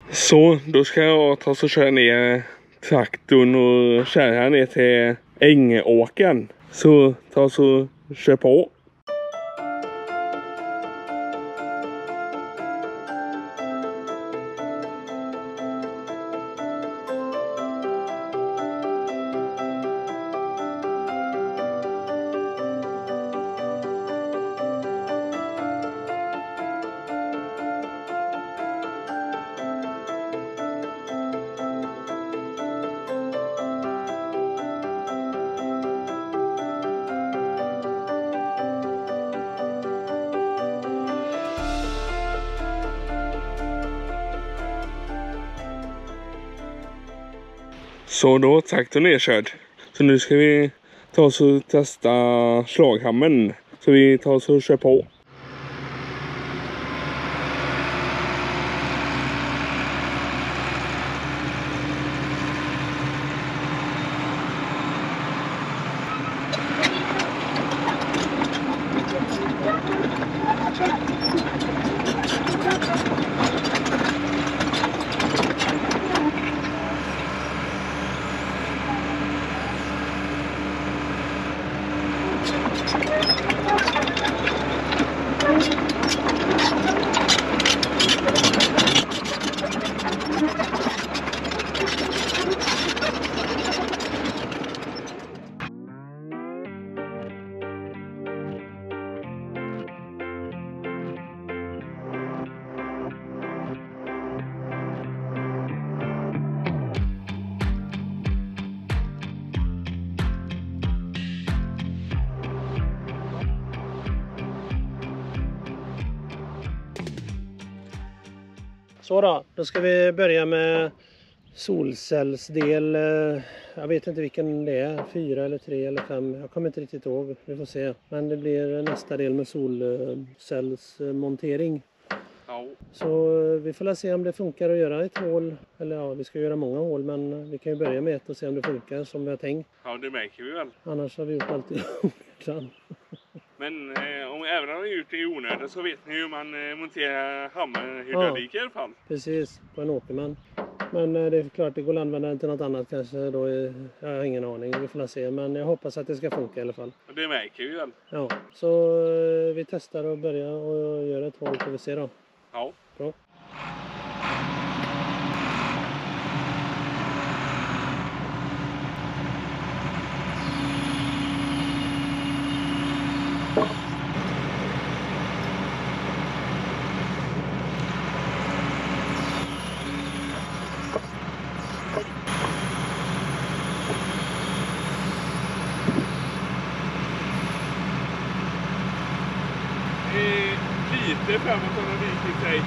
Så då ska jag ta och köra ner traktorn och köra här ner till Ängåkern. Så ta så kör på. Så då traktorn är körd. Så nu ska vi ta oss och testa slaghammen. Så vi tar oss och kör på. Så då ska vi börja med solcellsdel. Jag vet inte vilken det är, 4 eller 3 eller 5. Jag kommer inte riktigt ihåg, vi får se. Men det blir nästa del med solcellsmontering. Ja. Så vi får se om det funkar att göra ett hål. Eller ja, vi ska göra många hål, men vi kan ju börja med ett och se om det funkar som vi har tänkt. Ja, det märker vi väl. Annars har vi gjort allt i onödan. Men även om vi gjort det i onödan så vet ni hur man monterar hammarhydraulik i alla fall. Precis, på en åkerman. Men det är klart, det går att använda den till något annat kanske då. Jag har ingen aning, vi får se. Men jag hoppas att det ska funka i alla fall. Och det märker vi väl. Ja, så vi testar och börjar och göra ett hål, får vi se då. Ja. Bra. Lite framåt om den viker sig.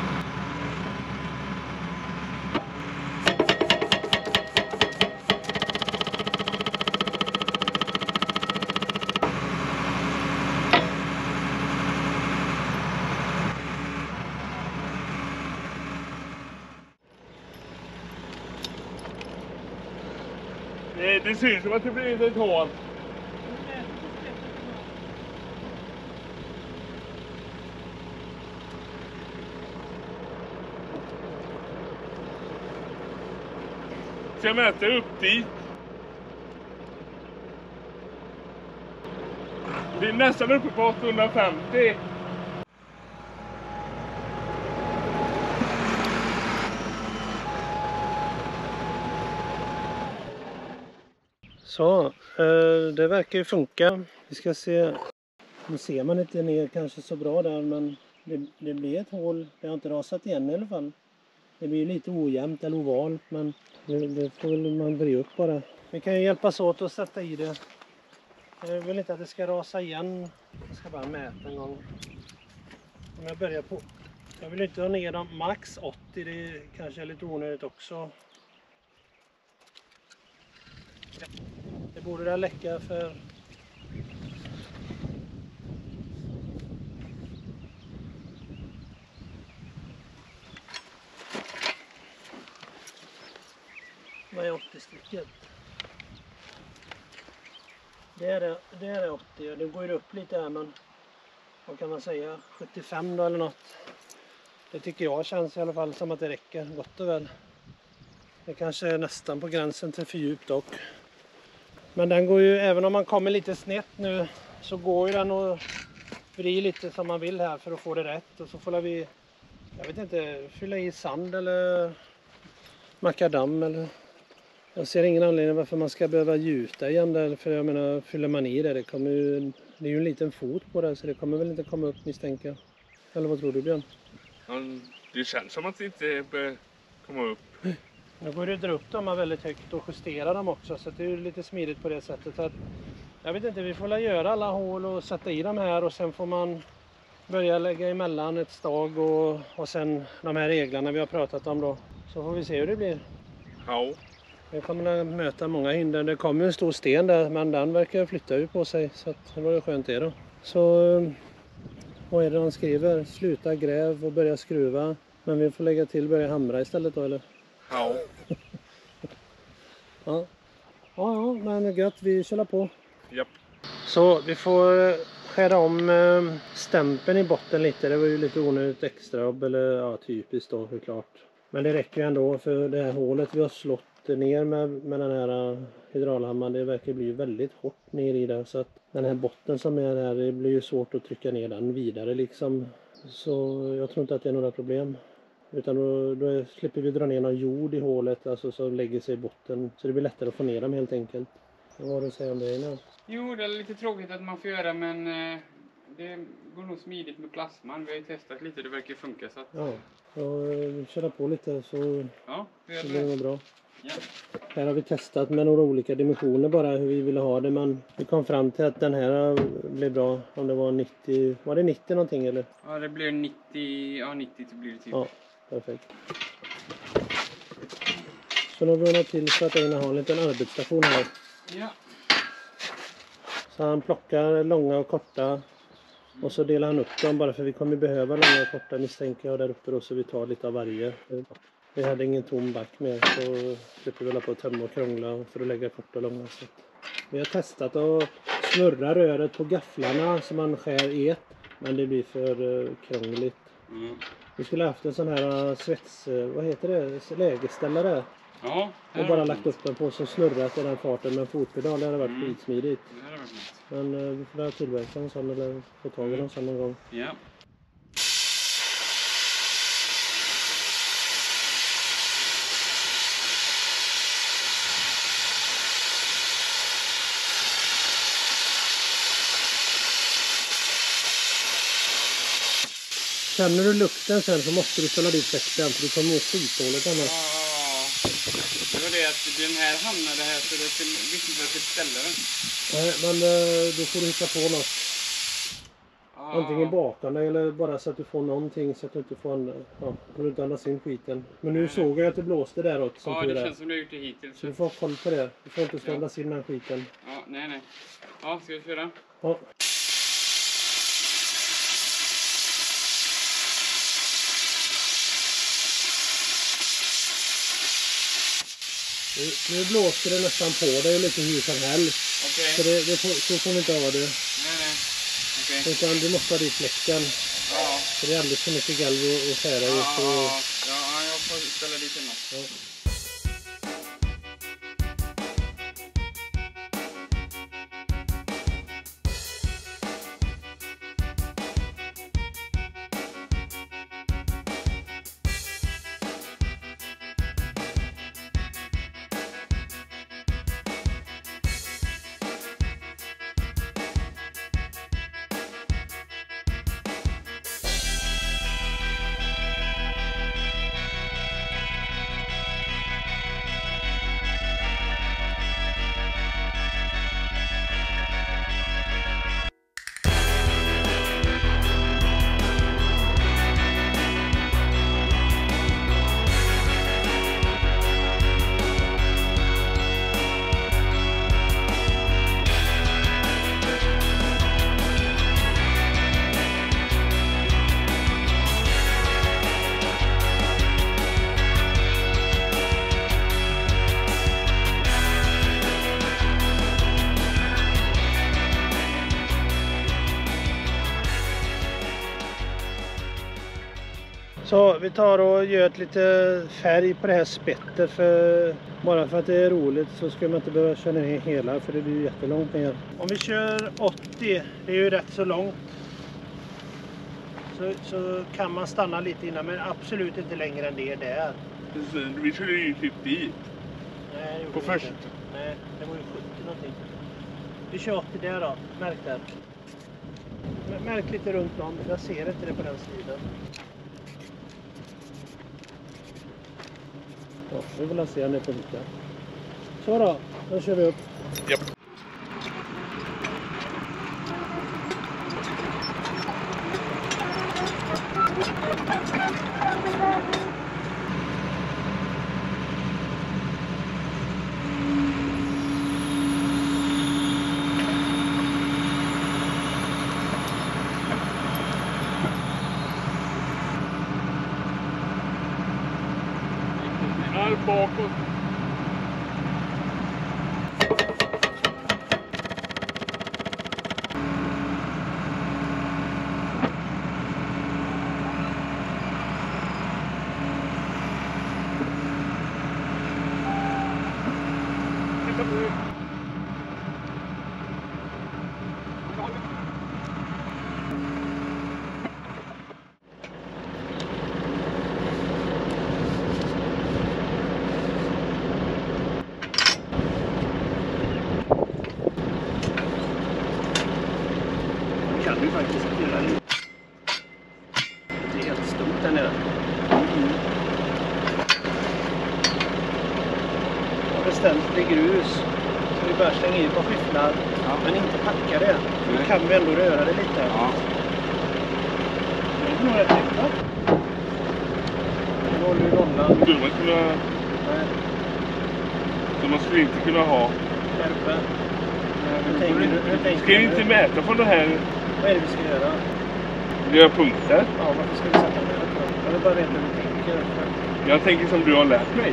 Det syns som att det blir ett hål. Så jag mäter upp dit. Vi är nästan uppe på 850. Så, det verkar ju funka. Vi ska se. Nu ser man inte ner kanske så bra där, men det blir ett hål. Det har inte rasat igen i alla fall. Det blir lite ojämnt eller ovalt, men det får väl man bry upp bara. Vi kan ju hjälpas åt att sätta i det. Jag vill inte att det ska rasa igen. Jag ska bara mäta en gång. Om jag börjar på. Jag vill inte ha ner dem max 80. Det kanske är lite onödigt också. Det borde där läcka för. Vad är 80 stycken? Det är 80. Det går ju upp lite här, men vad kan man säga? 75 då eller något. Det tycker jag känns i alla fall som att det räcker gott och väl. Det kanske är nästan på gränsen till för djupt dock. Men den går ju, även om man kommer lite snett nu, så går ju den att vrida lite som man vill här för att få det rätt. Och så får vi, jag vet inte, fylla i sand eller makadam eller... Jag ser ingen anledning varför man ska behöva gjuta igen där, för jag menar, fyller man i det, det är ju en liten fot på det, så det kommer väl inte komma upp misstänker jag. Eller vad tror du, Björn? Ja, det känns som att det inte bör komma upp. Nu går det att dra upp dem väldigt högt och justera dem också, så det är ju lite smidigt på det sättet. Att, jag vet inte, vi får väl göra alla hål och sätta i dem här och sen får man börja lägga emellan ett stag och sen de här reglerna vi har pratat om då. Så får vi se hur det blir. Ja. Vi kommer att möta många hinder. Det kommer en stor sten där, men den verkar flytta ut på sig, så att det var ju skönt det då. Så vad är det han skriver? Sluta gräv och börja skruva. Men vi får lägga till börja hamra istället då, eller? Ja. Ja, men gött, vi kör på. Japp. Så vi får skära om stämpeln i botten lite. Det var ju lite onödigt extrajobb, eller ja, typiskt då såklart. Men det räcker ju ändå, för det här hålet vi har slått ner med den här hydraulhammaren, det verkar bli väldigt hårt ner i där, så att den här botten som är här, det blir ju svårt att trycka ner den vidare liksom. Så jag tror inte att det är några problem. Utan då slipper vi dra ner någon jord i hålet, alltså som lägger sig i botten. Så det blir lättare att få ner dem helt enkelt. Vad har du att säga om det nu? Jo, det är lite tråkigt att man får göra, men det går nog smidigt med plasman. Vi har ju testat lite, det verkar funka så att... Ja, och köra på lite så, Ja, så blir det nog bra. Ja. Här har vi testat med några olika dimensioner bara hur vi ville ha det, men vi kom fram till att den här blev bra om det var 90, var det 90 någonting eller? Ja, det blir 90, ja 90 så blir det typ. Ja, perfekt. Så nu har vi ordnat till så att Einar har en liten arbetsstation här. Ja. Så han plockar långa och korta och så delar han upp dem bara för vi kommer behöva långa och korta misstänker jag där uppe då, så vi tar lite av varje. Vi hade ingen tom back med, så slipper vi hålla på att tömma och krångla för att lägga korta och långa. Så vi har testat att snurra röret på gafflarna som man skär i ett, men det blir för krångligt. Vi skulle haft en sån här vad heter det, lägesställare. Ja, och bara lagt upp den på så snurrat i den farten med en fotpedal. Det hade varit skitsmidigt. Det hade varit något. Men vi får ha tillverka en sån eller få tag i någon sån någon gång. Ja. Känner du lukten sen så måste du ställa dit fläkten, för du kommer åt skitdåligt annars. Ja, det var det att den här hamnade här, så det visste inte att jag ställa den. Nej, men då får du hitta på något. Antingen bakom dig eller bara så att du får någonting så att du inte får en, ja, du inte andas in skiten. Men nu såg jag att det blåste däråt som ja, tur det är. känns som du har gjort det hittills. Så du får ha koll på det. Du får inte ständas in den skiten. Ja, nej. Ja, ska vi köra? Ja. Nu blåser det nästan på det lite hur som helst. Okej. Så så får vi inte ha det. Nej. Okej. Utan du måste ha dit fläkten. Ja. För det är alldeles för mycket galv och skära i. Ja, jag får ställa dit den. Ja. Så vi tar och gör lite färg på det här spettet. Bara för att det är roligt så ska man inte behöva köra ner hela, för det blir jättelångt ner. Om vi kör 80, det är ju rätt så långt. Så kan man stanna lite innan, men absolut inte längre än det där. Vi skulle ju typ dit. Nej, På först. Nej, det var ju 70 någonting. Vi kör 80 där då, märk där. Märk lite runt om, jag ser inte det på den sidan. Ja, vi vill se om det funkar. Så då kör vi upp. Japp. Här bakåt. Kan du faktiskt göra det. Det är helt stort där nere. Och bestämt blir grus. Så vi börjar slänga i på skifflar. Ja. Men inte packa det. Då Nej. kan vi ändå röra det lite. Ja. Det är nog rätt nytta. Nu håller du nollan. Skulle man kunna... Nej, Så man skulle inte kunna ha... skärpe. Hur tänker Ska vi du? inte mäta från det här? Vad är det vi ska göra? Göra punkter? Ja, varför ska vi sätta med det? Jag vill bara veta hur du tänker. Jag tänker som du har lärt mig.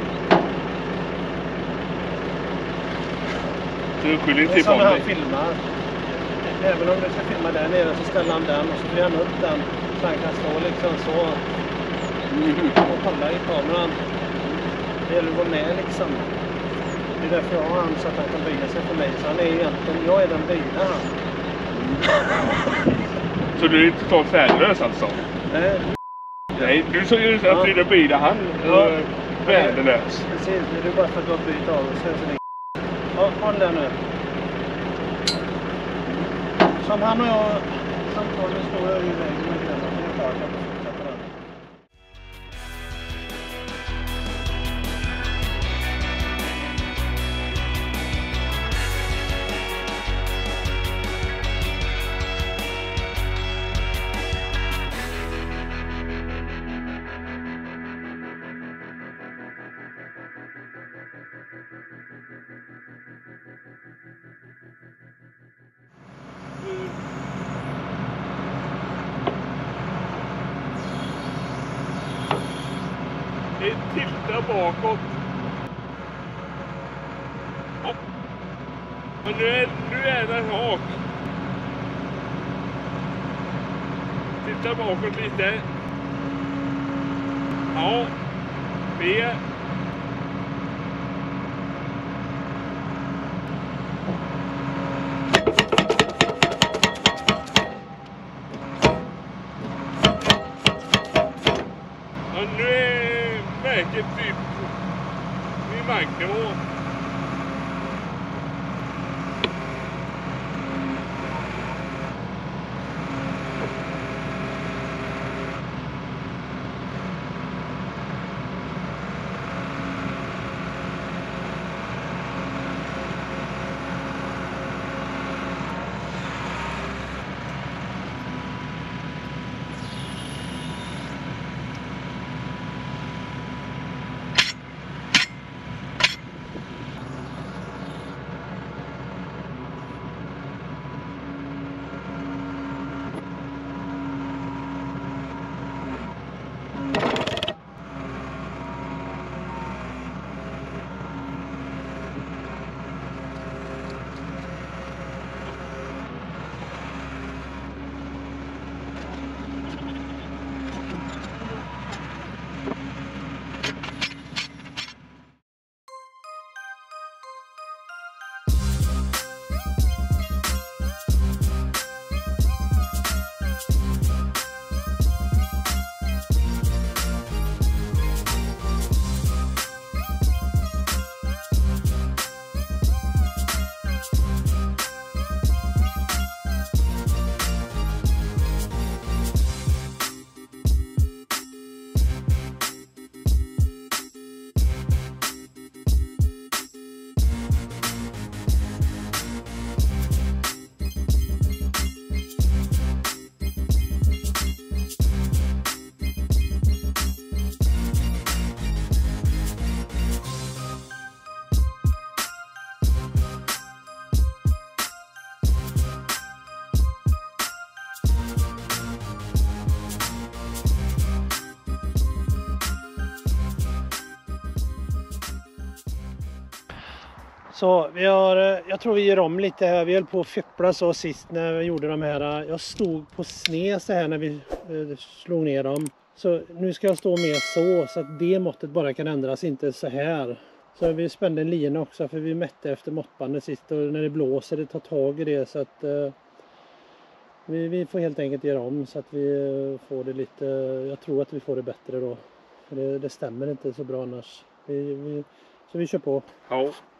Så du skyller inte Det är som ifrån när han dig. filmar. Även om du ska filma där nere så ställer han den och så blir han upp den. Så han kan stå liksom så. Och kolla i kameran. Det gäller att vara med liksom. Det är därför jag har han så att han kan böja sig för mig. Så han är egentligen, jag är den böjda han. Så du är totalt värdelös alltså? Nej, Nej, du sa ju att Ja. du är den böjda han. Ja. Värdelös. precis. Det är bara för att du har böjt av och sen så det. Ja, håll där nu. Som han och jag samtalet står jag i vägen med gränsen. Det är klart att jag fortsätter den. Titta bakåt. Ja. Men nu är den rak. Titta bakåt lite. Ja. B. Ja, nu är märket typ vid marknivå. Så vi har, jag tror vi gör om lite här. Vi höll på att fippla så sist när vi gjorde de här. Jag stod på sned så här när vi slog ner dem. Så nu ska jag stå mer så att det måttet bara kan ändras, inte så här. Så vi spände en lina också för vi mätte efter måttbandet sist och när det blåser det tar tag i det så att vi får helt enkelt göra om så att vi får det lite, jag tror att vi får det bättre då. För det stämmer inte så bra annars. Så vi kör på. Ja.